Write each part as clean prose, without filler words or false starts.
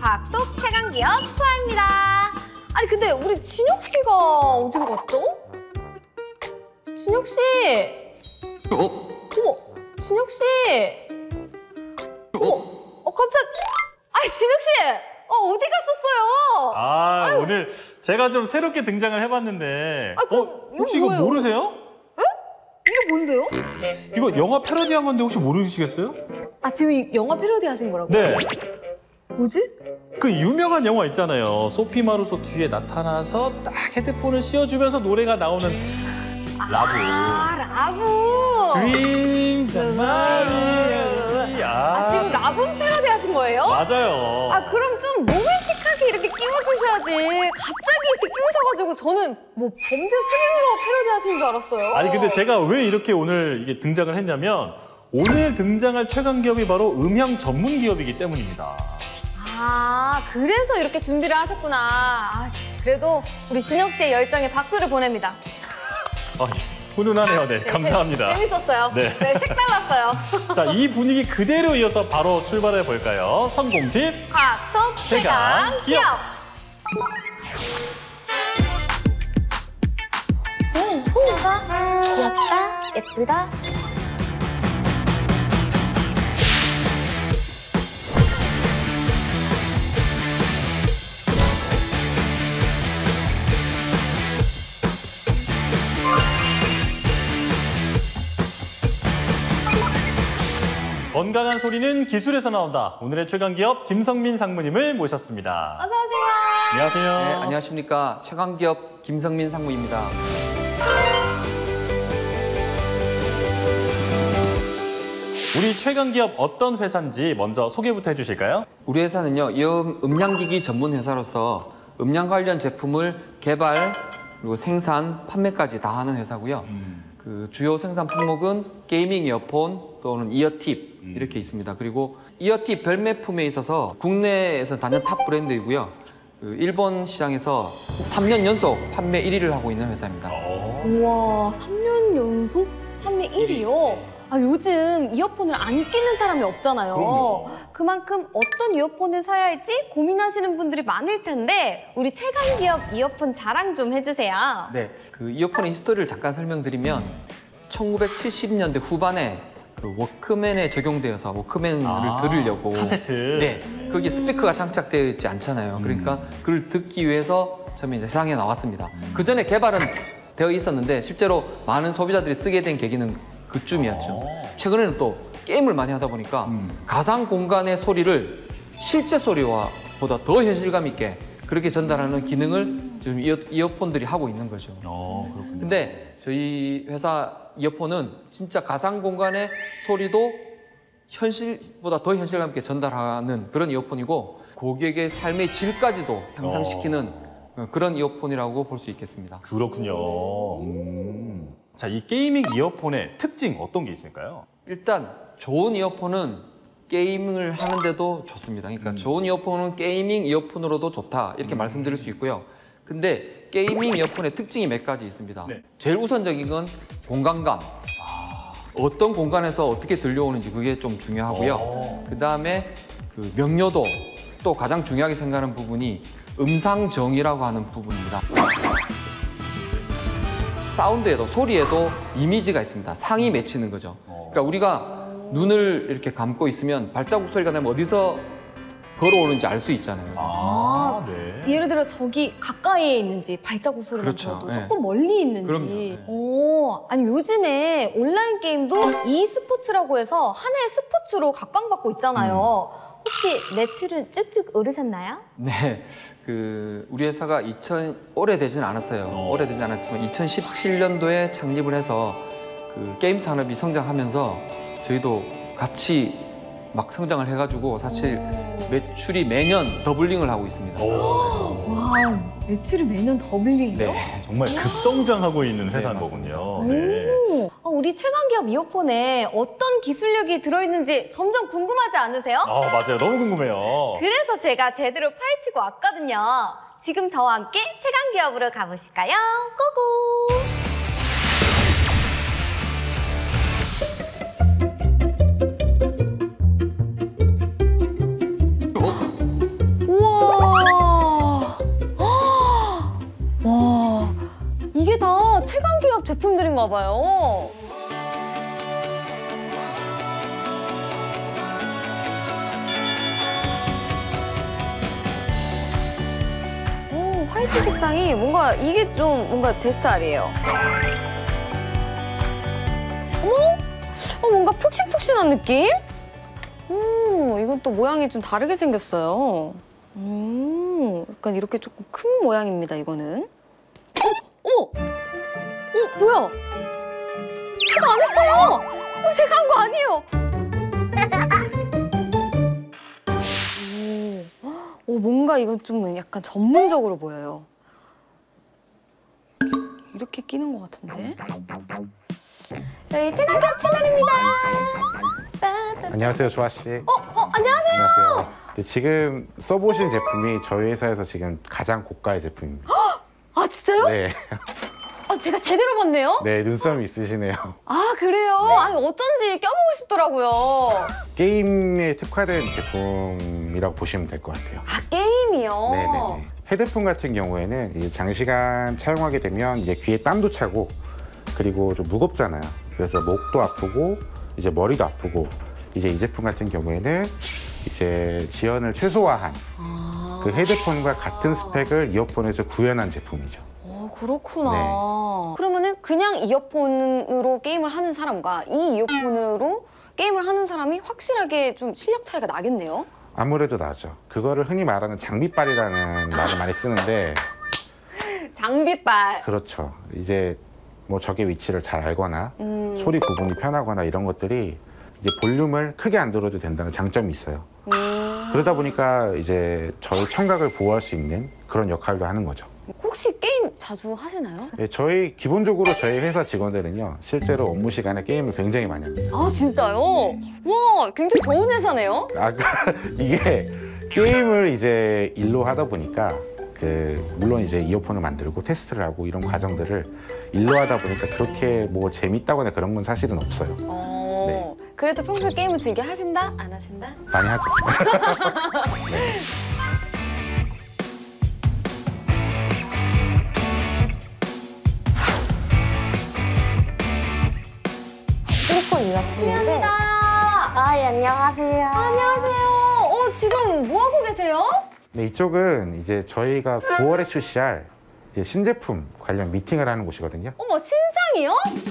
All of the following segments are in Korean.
과학톡 최강기업 초아입니다. 아니 근데 우리 진혁 씨가 어디로 갔죠? 진혁 씨. 어머, 진혁 씨. 깜짝. 아니 진혁 씨. 어디 갔었어요? 아유. 오늘 제가 좀 새롭게 등장을 해봤는데. 혹시 이거 뭐예요? 모르세요? 이게 뭔데요? 이거 영화 패러디한 건데 혹시 모르시겠어요? 아 지금 영화 패러디 하신 거라고요? 네. 뭐지? 그 유명한 영화 있잖아요. 소피 마루소 뒤에 나타나서 딱 헤드폰을 씌워주면서 노래가 나오는 라브. 라브. Dreams of Maria. 지금 라브 패러디 하신 거예요? 맞아요. 그럼 좀 로맨틱하게 이렇게 끼워주셔야지. 갑자기 이렇게 끼우셔가지고 저는 뭐 범죄 스릴러 패러디 하시는 줄 알았어요. 아니 근데 제가 왜 이렇게 오늘 이게 등장을 했냐면 오늘 등장할 최강 기업이 바로 음향 전문 기업이기 때문입니다. 그래서 이렇게 준비를 하셨구나. 그래도 우리 진혁 씨의 열정에 박수를 보냅니다. 훈훈하네요. 네, 감사합니다. 재밌었어요. 네. 색달랐어요. 자, 이 분위기 그대로 이어서 바로 출발해 볼까요? 성공 팁 과학톡 최강 기업. 귀엽다, 예쁘다. 건강한 소리는 기술에서 나온다. 오늘의 최강 기업 김성민 상무님을 모셨습니다. 어서 오세요. 안녕하세요. 네, 안녕하십니까. 최강기업 김성민 상무입니다. 우리 최강 기업 어떤 회사인지 먼저 소개부터 해주실까요? 우리 회사는요, 음량기기 전문 회사로서 음량 관련 제품을 개발, 그리고 생산, 판매까지 다 하는 회사고요. 그 주요 생산 품목은 게이밍 이어폰 또는 이어팁 이렇게 있습니다. 그리고 이어팁 별매품에 있어서 국내에서 단연 탑 브랜드이고요. 그 일본 시장에서 3년 연속 판매 1위를 하고 있는 회사입니다. 우와, 3년 연속 판매 1위요? 요즘 이어폰을 안 끼는 사람이 없잖아요. 그럼요. 그만큼 어떤 이어폰을 사야 할지 고민하시는 분들이 많을 텐데 우리 최강기업 이어폰 자랑 좀 해주세요. 네, 그 이어폰의 히스토리를 잠깐 설명드리면 1970년대 후반에 그 워크맨에 적용되어서 워크맨을 들으려고 카세트. 네, 거기에 스피커가 장착되어 있지 않잖아요. 그러니까 그걸 듣기 위해서 처음에 이제 세상에 나왔습니다. 그 전에 개발은 되어 있었는데 실제로 많은 소비자들이 쓰게 된 계기는 그쯤이었죠. 최근에는 또 게임을 많이 하다 보니까 가상 공간의 소리를 실제 소리와 보다 더 현실감 있게 그렇게 전달하는 기능을 지금 이어폰들이 하고 있는 거죠. 그렇군요. 근데 저희 회사 이어폰은 진짜 가상 공간의 소리도 현실보다 더 현실감 있게 전달하는 그런 이어폰이고 고객의 삶의 질까지도 향상시키는 그런 이어폰이라고 볼 수 있겠습니다. 그렇군요. 자, 이 게이밍 이어폰의 특징 어떤 게 있을까요? 일단 좋은 이어폰은 게이밍을 하는데도 좋습니다. 그러니까 좋은 이어폰은 게이밍 이어폰으로도 좋다 이렇게 말씀드릴 수 있고요. 근데 게이밍 이어폰의 특징이 몇 가지 있습니다. 네. 제일 우선적인 건 공간감. 어떤 공간에서 어떻게 들려오는지 그게 좀 중요하고요. 그 다음에 그 명료도, 또 가장 중요하게 생각하는 부분이 음상정이라고 하는 부분입니다. 사운드에도, 소리에도 이미지가 있습니다. 상이 맺히는 거죠. 그러니까 우리가 눈을 이렇게 감고 있으면 발자국 소리가 나면 어디서 걸어오는지 알 수 있잖아요. 네. 예를 들어 저기 가까이에 있는지 발자국 소리가 그렇죠. 들어도 네. 조금 멀리 있는지. 그럼요. 네. 아니 요즘에 온라인 게임도 e스포츠라고 해서 하나의 스포츠로 각광받고 있잖아요. 혹시 매출은 쭉쭉 오르셨나요? 네, 그 우리 회사가 오래되진 않았어요. 오래되진 않았지만 2017년도에 창립을 해서 그 게임 산업이 성장하면서 저희도 같이 막 성장을 해가지고 사실 매출이 매년 더블링을 하고 있습니다. 와우, 매출이 매년 더블링이요? 네, 정말 급성장하고 있는 회사인 맞습니다. 거군요. 네. 우리 최강기업 이어폰에 어떤 기술력이 들어있는지 점점 궁금하지 않으세요? 맞아요. 너무 궁금해요. 그래서 제가 제대로 파헤치고 왔거든요. 지금 저와 함께 최강기업으로 가보실까요? 고고! 우와! 제품들인가 봐요. 화이트 색상이 뭔가 이게 좀 뭔가 제 스타일이에요. 뭔가 푹신푹신한 느낌? 이건 또 모양이 좀 다르게 생겼어요. 약간 이렇게 조금 큰 모양입니다, 이거는. 뭐야? 제가 안 했어요! 제가 한 거 아니에요! 뭔가 이건 좀 약간 전문적으로 보여요. 이렇게 끼는 것 같은데? 저희 최강기업 채널입니다. 안녕하세요, 조아 씨. 안녕하세요. 안녕하세요. 네, 지금 써보신 제품이 저희 회사에서 지금 가장 고가의 제품입니다. 아, 진짜요? 네, 제가 제대로 봤네요? 네 눈썹이 있으시네요. 아, 그래요? 네. 아니, 어쩐지 껴보고 싶더라고요. 게임에 특화된 제품이라고 보시면 될 것 같아요. 아, 게임이요? 네네. 헤드폰 같은 경우에는 이제 장시간 사용하게 되면 이제 귀에 땀도 차고 그리고 좀 무겁잖아요. 그래서 목도 아프고 이제 머리도 아프고 이제 이 제품 같은 경우에는 이제 지연을 최소화한 그 헤드폰과 같은 스펙을 이어폰에서 구현한 제품이죠. 그렇구나. 네. 그러면은 그냥 이어폰으로 게임을 하는 사람과 이 이어폰으로 게임을 하는 사람이 확실하게 좀 실력 차이가 나겠네요? 아무래도 나죠. 그거를 흔히 말하는 장비빨이라는 말을 많이 쓰는데 장비빨. 그렇죠. 이제 뭐 적의 위치를 잘 알거나 소리 구분이 편하거나 이런 것들이 이제 볼륨을 크게 안 들어도 된다는 장점이 있어요. 그러다 보니까 이제 저희 청각을 보호할 수 있는 그런 역할도 하는 거죠. 혹시 게임 자주 하시나요? 네, 기본적으로 저희 회사 직원들은요, 실제로 업무 시간에 게임을 굉장히 많이 합니다. 아, 진짜요? 와, 굉장히 좋은 회사네요? 아까 이게 게임을 이제 일로 하다 보니까 물론 이제 이어폰을 만들고 테스트를 하고 이런 과정들을 일로 하다 보니까 그렇게 뭐 재밌다거나 그런 건 사실은 없어요. 네. 그래도 평소에 게임을 즐겨 하신다? 안 하신다? 많이 하죠. 실리콘 이어폰인데. 아, 예, 안녕하세요. 안녕하세요. 지금 뭐 하고 계세요? 네, 이쪽은 이제 저희가 9월에 출시할 이제 신제품 관련 미팅을 하는 곳이거든요. 어머, 신상이요?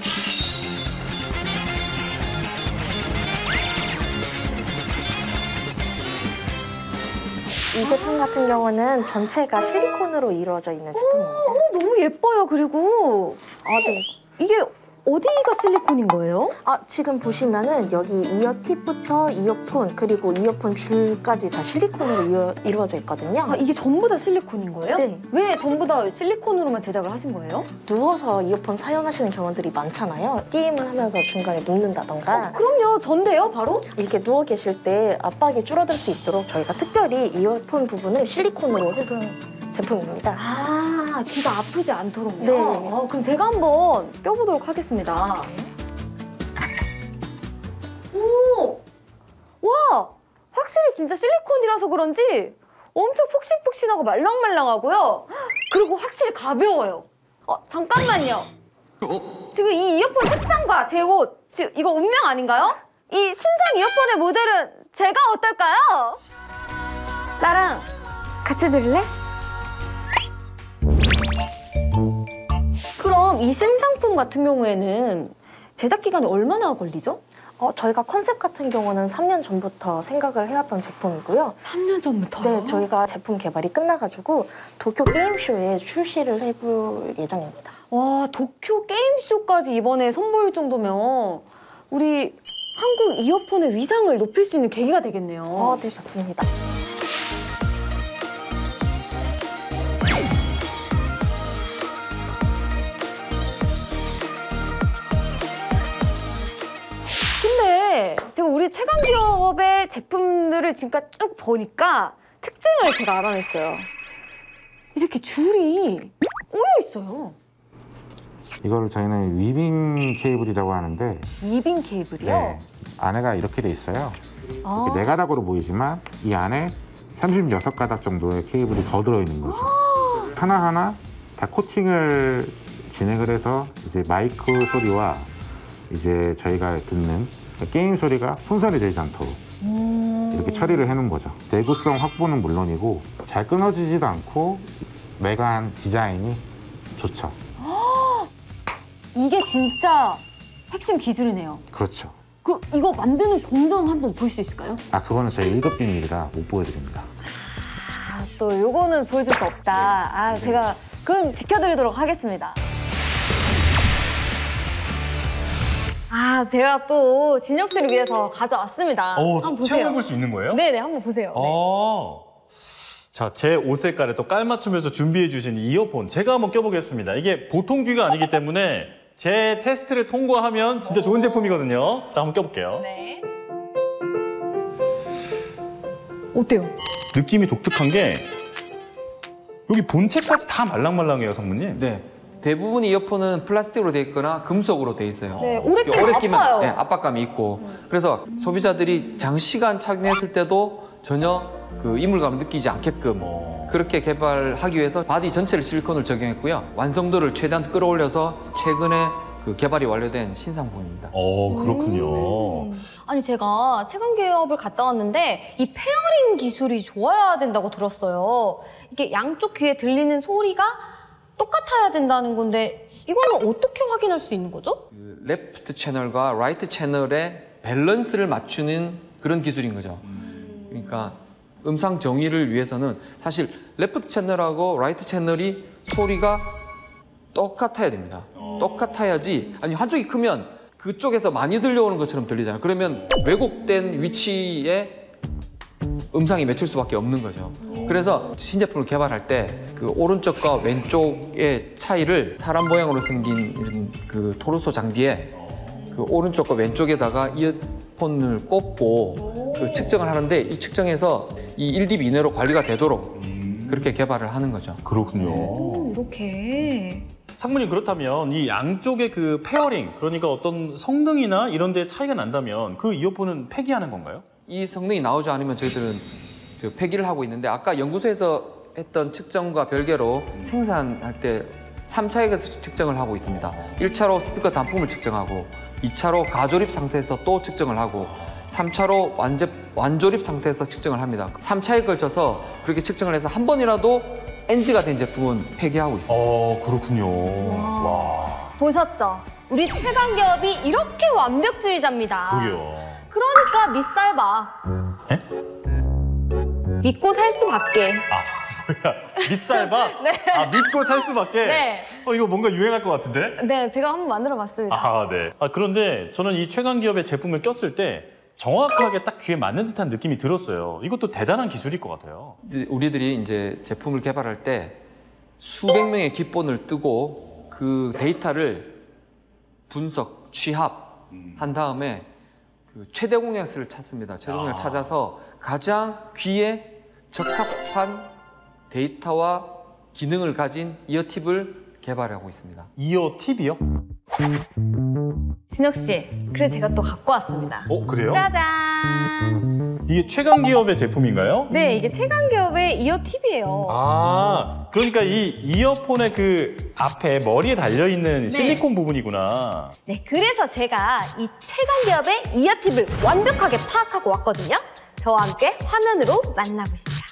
이 제품 같은 경우는 전체가 실리콘으로 이루어져 있는 제품입니다. 너무 예뻐요, 그리고. 네. 이게 어디가 실리콘인 거예요? 지금 보시면은 여기 이어 팁부터 이어폰 그리고 이어폰 줄까지 다 실리콘으로 이루어져 있거든요. 이게 전부 다 실리콘인 거예요? 네. 왜 전부 다 실리콘으로만 제작을 하신 거예요? 누워서 이어폰 사용하시는 경우들이 많잖아요. 게임을 하면서 중간에 눕는다던가. 그럼요, 전데요, 바로? 이렇게 누워 계실 때 압박이 줄어들 수 있도록 저희가 특별히 이어폰 부분을 실리콘으로 해둔 제품입니다. 귀가 아프지 않도록요? 네. 그럼 제가 한번 껴보도록 하겠습니다. 오! 와! 확실히 진짜 실리콘이라서 그런지 엄청 폭신폭신하고 말랑말랑하고요. 그리고 확실히 가벼워요. 잠깐만요. 지금 이 이어폰 색상과 제 옷, 지금 이거 운명 아닌가요? 이 신상 이어폰의 모델은 제가 어떨까요? 나랑 같이 들을래? 그럼 이 신상품 같은 경우에는 제작 기간이 얼마나 걸리죠? 저희가 컨셉 같은 경우는 3년 전부터 생각을 해왔던 제품이고요. 3년 전부터요? 네, 저희가 제품 개발이 끝나가지고 도쿄 게임쇼에 출시를 해볼 예정입니다. 와, 도쿄 게임쇼까지 이번에 선보일 정도면 우리 한국 이어폰의 위상을 높일 수 있는 계기가 되겠네요. 네, 맞습니다. 근데 제가 우리 최강기업의 제품들을 지금까지 쭉 보니까 특징을 제가 알아냈어요. 이렇게 줄이 꼬여 있어요. 이거를 저희는 위빙 케이블이라고 하는데 이빙 케이블이요? 네, 안에가 이렇게 돼 있어요. 아. 이렇게 4가닥으로 보이지만 이 안에 36가닥 정도의 케이블이 더 들어있는 거죠. 하나하나 다 코팅을 진행을 해서 이제 마이크 소리와 이제 저희가 듣는 게임 소리가 혼선이 되지 않도록 이렇게 처리를 해놓은 거죠. 내구성 확보는 물론이고 잘 끊어지지도 않고 메가한 디자인이 좋죠. 이게 진짜 핵심 기술이네요. 그렇죠. 이거 만드는 공정 한번 볼 수 있을까요? 아, 그거는 저희 1급 비밀이라 못 보여드립니다. 또 요거는 보여줄 수 없다. 제가 그건 지켜드리도록 하겠습니다. 제가 또 진혁 씨를 위해서 가져왔습니다. 한번 보세요. 체험해볼 수 있는 거예요? 네네, 한번 보세요. 네. 자, 제 옷 색깔에 또 깔맞춤해서 준비해주신 이어폰 제가 한번 껴보겠습니다. 이게 보통 귀가 아니기 때문에 제 테스트를 통과하면 진짜 좋은 제품이거든요. 자, 한번 껴볼게요. 네. 어때요? 느낌이 독특한 게 여기 본체까지 다 말랑말랑해요, 성모님. 네. 대부분 이어폰은 플라스틱으로 돼 있거나 금속으로 돼 있어요. 네, 오래 끼면 아파요. 네, 압박감이 있고. 그래서 소비자들이 장시간 착용했을 때도 전혀 그 이물감을 느끼지 않게끔 그렇게 개발하기 위해서 바디 전체를 실리콘을 적용했고요. 완성도를 최대한 끌어올려서 최근에 그 개발이 완료된 신상품입니다. 그렇군요. 아니, 제가 최강기업을 갔다 왔는데 이 페어링 기술이 좋아야 된다고 들었어요. 이게 양쪽 귀에 들리는 소리가 똑같아야 된다는 건데 이거는 어떻게 확인할 수 있는 거죠? 그 레프트 채널과 라이트 채널의 밸런스를 맞추는 그런 기술인 거죠. 그러니까 음상 정의를 위해서는 사실 레프트 채널하고 라이트 채널이 소리가 똑같아야 됩니다. 똑같아야지, 아니 한쪽이 크면 그쪽에서 많이 들려오는 것처럼 들리잖아요. 그러면 왜곡된 위치에 음상이 맺힐 수밖에 없는 거죠. 그래서 신제품을 개발할 때 그 오른쪽과 왼쪽의 차이를 사람 모양으로 생긴 이런 그 토르소 장비에 그 오른쪽과 왼쪽에다가 이어폰을 꽂고 그 측정을 하는데 이 측정해서 이 1dB 이내로 관리가 되도록 그렇게 개발을 하는 거죠. 그렇군요. 이렇게. 상무님, 그렇다면 이 양쪽의 그 페어링, 그러니까 어떤 성능이나 이런 데 차이가 난다면 그 이어폰은 폐기하는 건가요? 이 성능이 나오지 않으면 저희들은 폐기를 하고 있는데 아까 연구소에서 했던 측정과 별개로 생산할 때 3차에서 측정을 하고 있습니다. 1차로 스피커 단품을 측정하고 2차로 가조립 상태에서 또 측정을 하고 3차로 완조립 상태에서 측정을 합니다. 3차에 걸쳐서 그렇게 측정을 해서 한 번이라도 NG가 된 제품은 폐기하고 있습니다. 그렇군요. 와. 보셨죠? 우리 최강기업이 이렇게 완벽주의자입니다. 그게요. 그러니까 밑살봐. 에? 믿고 살 수밖에. 뭐야, 밑살바? 네. 믿고 살 수밖에? 네. 이거 뭔가 유행할 것 같은데? 네, 제가 한번 만들어봤습니다. 네. 그런데 저는 이 최강기업의 제품을 꼈을 때 정확하게 딱 귀에 맞는 듯한 느낌이 들었어요. 이것도 대단한 기술일 것 같아요. 우리들이 이제 제품을 개발할 때 수백 명의 기본을 뜨고 그 데이터를 분석, 취합한 다음에 그 최대 공약수를 찾습니다. 최대 공약을 찾아서 가장 귀에 적합한 데이터와 기능을 가진 이어팁을 개발하고 있습니다. 이어팁이요? 진혁 씨, 그래서 제가 또 갖고 왔습니다. 그래요? 짜잔! 이게 최강기업의 제품인가요? 네, 이게 최강기업의 이어팁이에요. 그러니까 이 이어폰의 그 앞에 머리에 달려있는 실리콘 부분이구나. 네, 그래서 제가 이 최강기업의 이어팁을 완벽하게 파악하고 왔거든요. 저와 함께 화면으로 만나보시죠.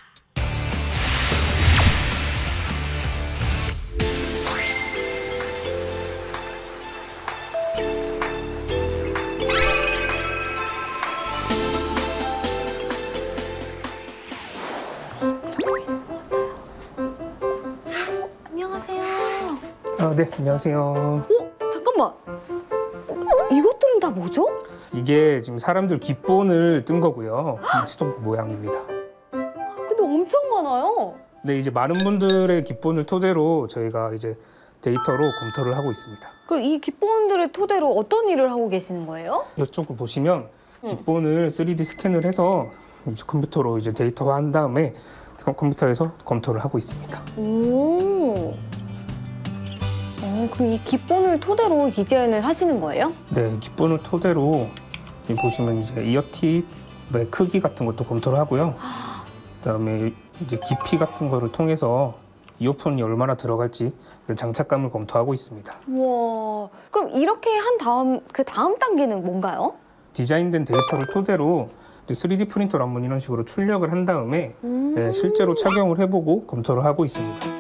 안녕하세요. 네, 안녕하세요. 잠깐만. 이것들은 다 뭐죠? 이게 지금 사람들 기본을 뜬 거고요. 스톱 모양입니다. 근데 엄청 많아요. 네, 이제 많은 분들의 기본을 토대로 저희가 이제 데이터로 검토를 하고 있습니다. 그럼 이 기본들을 토대로 어떤 일을 하고 계시는 거예요? 이쪽을 보시면 기본을 3D 스캔을 해서 이제 컴퓨터로 이제 데이터화한 다음에 컴퓨터에서 검토를 하고 있습니다. 오. 그럼 이 기본을 토대로 디자인을 하시는 거예요? 네, 기본을 토대로 여기 보시면 이제 이어팁의 크기 같은 것도 검토를 하고요. 그다음에 이제 깊이 같은 거를 통해서 이어폰이 얼마나 들어갈지 그 장착감을 검토하고 있습니다. 와, 그럼 이렇게 한 다음 그 다음 단계는 뭔가요? 디자인된 데이터를 토대로 3D 프린터로 한번 이런 식으로 출력을 한 다음에 실제로 착용을 해보고 검토를 하고 있습니다.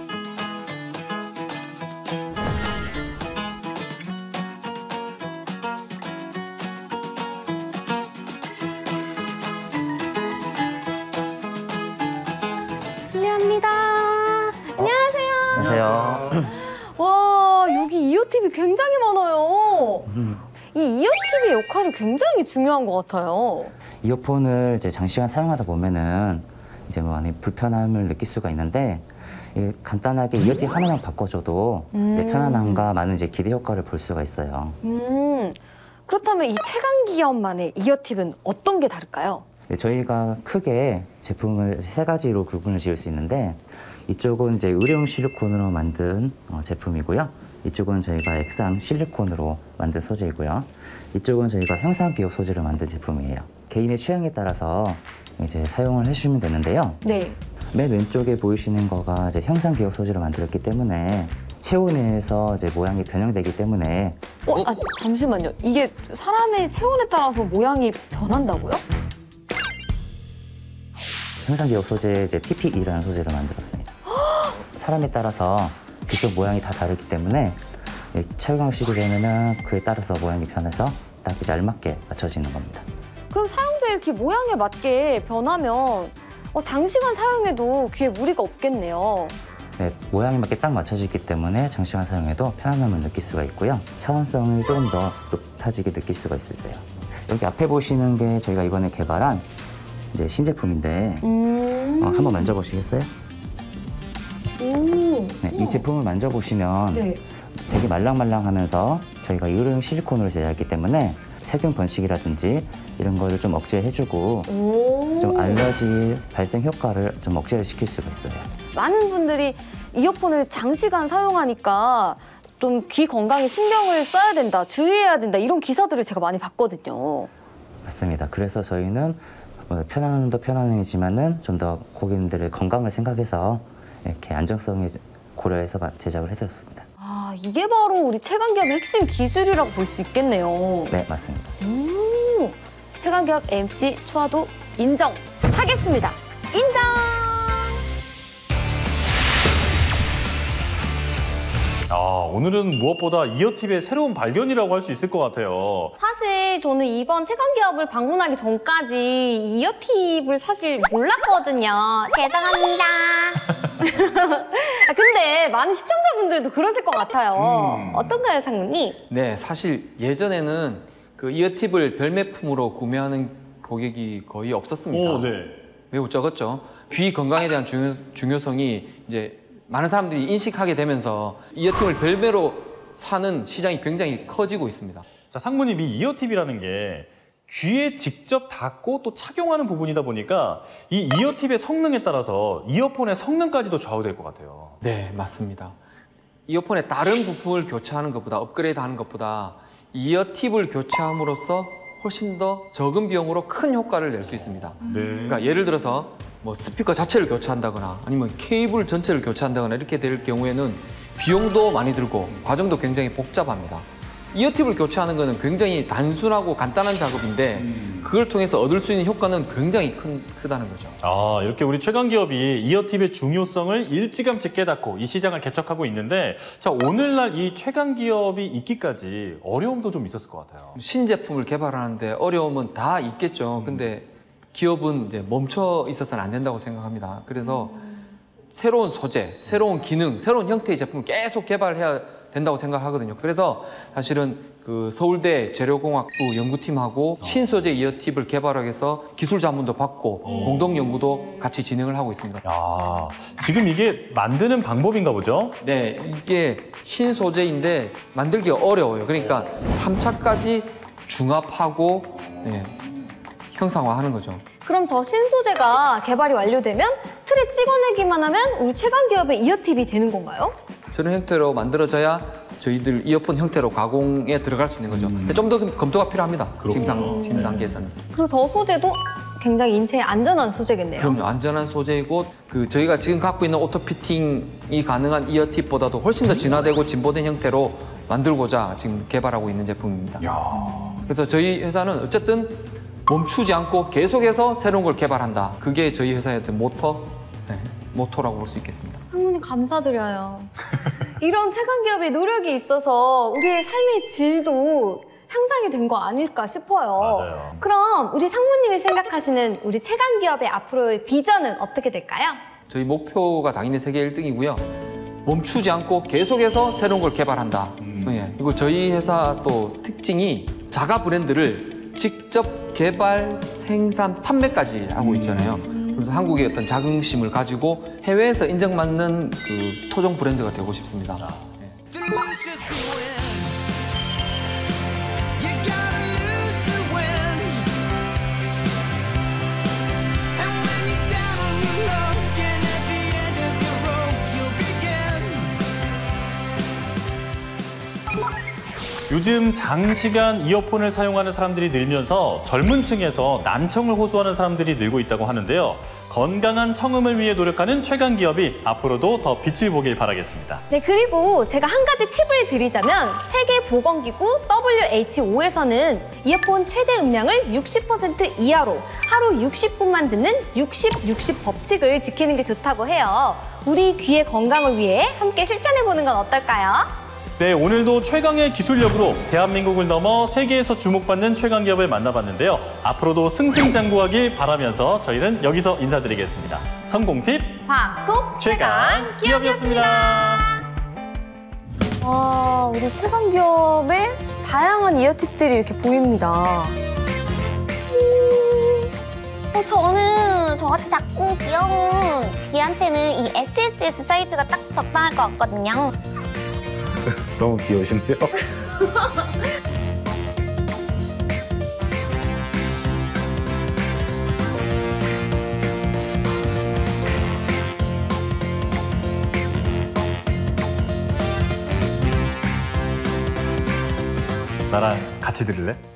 실례합니다. 안녕하세요. 안녕하세요. 와, 여기 이어팁이 굉장히 많아요. 이 이어팁의 역할이 굉장히 중요한 것 같아요. 이어폰을 이제 장시간 사용하다 보면은 이제 뭐 안에 불편함을 느낄 수가 있는데 간단하게 이어팁 하나만 바꿔줘도 편안함과 많은 이제 기대 효과를 볼 수가 있어요. 그렇다면 이 최강기업만의 이어팁은 어떤 게 다를까요? 저희가 크게 제품을 세 가지로 구분을 지을 수 있는데 이쪽은 이제 의료용 실리콘으로 만든 제품이고요. 이쪽은 저희가 액상 실리콘으로 만든 소재이고요. 이쪽은 저희가 형상 기업 소재로 만든 제품이에요. 개인의 취향에 따라서 이제 사용을 해주시면 되는데요. 네. 맨 왼쪽에 보이시는 거가 이제 형상 기업 소재로 만들었기 때문에 체온에서 이제 모양이 변형되기 때문에 잠시만요. 이게 사람의 체온에 따라서 모양이 변한다고요? 형상 기업 소재 이제 TPE라는 소재로 만들었습니다. 사람에 따라서 뒤쪽 모양이 다 다르기 때문에 착용하시게 되면은 그에 따라서 모양이 변해서 딱 이제 알맞게 맞춰지는 겁니다. 그럼 사용자의 귀 모양에 맞게 변하면 장시간 사용해도 귀에 무리가 없겠네요. 네, 모양에 맞게 딱 맞춰지기 때문에 장시간 사용해도 편안함을 느낄 수가 있고요. 차원성을 조금 더 높아지게 느낄 수가 있으세요. 여기 앞에 보시는 게 저희가 이번에 개발한 이제 신제품인데 한번 만져보시겠어요? 네, 이 제품을 만져보시면 되게 말랑말랑하면서 저희가 의료용 실리콘으로 제작했기 때문에 세균 번식이라든지 이런 거를 좀 억제해주고 좀 알러지 발생 효과를 좀 억제를 시킬 수가 있어요. 많은 분들이 이어폰을 장시간 사용하니까 좀 귀 건강에 신경을 써야 된다, 주의해야 된다 이런 기사들을 제가 많이 봤거든요. 맞습니다. 그래서 저희는 편안함도 편안함이지만은 좀 더 고객님들의 건강을 생각해서 이렇게 안정성을 고려해서 제작을 해드렸습니다. 아, 이게 바로 우리 최강기업의 핵심 기술이라고 볼 수 있겠네요. 네, 맞습니다. 최강기업 MC 초아도 인정하겠습니다. 인정! 오늘은 무엇보다 이어팁의 새로운 발견이라고 할 수 있을 것 같아요. 사실 저는 이번 최강기업을 방문하기 전까지 이어팁을 사실 몰랐거든요. 죄송합니다. 근데 많은 시청자분들도 그러실 것 같아요. 어떤가요, 상무님? 네, 사실 예전에는 그 이어팁을 별매품으로 구매하는 고객이 거의 없었습니다. 네. 매우 적었죠. 귀 건강에 대한 중요성이 이제 많은 사람들이 인식하게 되면서 이어팁을 별매로 사는 시장이 굉장히 커지고 있습니다. 자, 상무님, 이 이어팁이라는 게 귀에 직접 닿고 또 착용하는 부분이다 보니까 이 이어팁의 성능에 따라서 이어폰의 성능까지도 좌우될 것 같아요. 네, 맞습니다. 이어폰의 다른 부품을 교체하는 것보다, 업그레이드하는 것보다 이어팁을 교체함으로써 훨씬 더 적은 비용으로 큰 효과를 낼 수 있습니다. 그러니까 예를 들어서 뭐 스피커 자체를 교체한다거나 아니면 케이블 전체를 교체한다거나 이렇게 될 경우에는 비용도 많이 들고 과정도 굉장히 복잡합니다. 이어팁을 교체하는 것은 굉장히 단순하고 간단한 작업인데 그걸 통해서 얻을 수 있는 효과는 굉장히 크다는 거죠. 이렇게 우리 최강기업이 이어팁의 중요성을 일찌감치 깨닫고 이 시장을 개척하고 있는데, 자, 오늘날 이 최강기업이 있기까지 어려움도 좀 있었을 것 같아요. 신제품을 개발하는데 어려움은 다 있겠죠. 근데 기업은 이제 멈춰 있어서는 안 된다고 생각합니다. 그래서 새로운 소재, 새로운 기능, 새로운 형태의 제품을 계속 개발해야 된다고 생각하거든요. 그래서 사실은 그 서울대 재료공학부 연구팀하고 신소재 이어팁을 개발하기 위해서 기술 자문도 받고 공동 연구도 같이 진행을 하고 있습니다. 지금 이게 만드는 방법인가 보죠? 네, 이게 신소재인데 만들기 어려워요. 그러니까 3차까지 중합하고 형상화하는 거죠. 그럼 저 신소재가 개발이 완료되면 틀에 찍어내기만 하면 우리 최강기업의 이어팁이 되는 건가요? 저런 형태로 만들어져야 저희들 이어폰 형태로 가공에 들어갈 수 있는 거죠. 근데 좀 더 검토가 필요합니다. 진단 단계에서는. 그리고 저 소재도 굉장히 인체에 안전한 소재겠네요. 그럼요. 안전한 소재이고 저희가 지금 갖고 있는 오토 피팅이 가능한 이어팁보다도 훨씬 더 진화되고 진보된 형태로 만들고자 지금 개발하고 있는 제품입니다. 그래서 저희 회사는 어쨌든 멈추지 않고 계속해서 새로운 걸 개발한다. 그게 저희 회사의 모토라고 볼 수 있겠습니다. 상무님 감사드려요. 이런 최강 기업의 노력이 있어서 우리의 삶의 질도 향상이 된 거 아닐까 싶어요. 맞아요. 그럼 우리 상무님이 생각하시는 우리 최강 기업의 앞으로의 비전은 어떻게 될까요? 저희 목표가 당연히 세계 1등이고요. 멈추지 않고 계속해서 새로운 걸 개발한다. 그리고 저희 회사 또 특징이 자가 브랜드를 직접 개발, 생산, 판매까지 하고 있잖아요. 그래서 한국의 어떤 자긍심을 가지고 해외에서 인정받는 그 토종 브랜드가 되고 싶습니다. 요즘 장시간 이어폰을 사용하는 사람들이 늘면서 젊은 층에서 난청을 호소하는 사람들이 늘고 있다고 하는데요. 건강한 청음을 위해 노력하는 최강 기업이 앞으로도 더 빛을 보길 바라겠습니다. 네, 그리고 제가 한 가지 팁을 드리자면 세계보건기구 WHO에서는 이어폰 최대 음량을 60% 이하로 하루 60분만 듣는 60-60 법칙을 지키는 게 좋다고 해요. 우리 귀의 건강을 위해 함께 실천해보는 건 어떨까요? 네, 오늘도 최강의 기술력으로 대한민국을 넘어 세계에서 주목받는 최강 기업을 만나봤는데요. 앞으로도 승승장구하길 바라면서 저희는 여기서 인사드리겠습니다. 성공팁 과학톡 최강 기업이었습니다. 우리 최강 기업의 다양한 이어팁들이 이렇게 보입니다. 저는 저같이 작고 귀여운 귀한테는 이 SSS 사이즈가 딱 적당할 것 같거든요. 너무 귀여우신데요? 나랑 같이 들을래?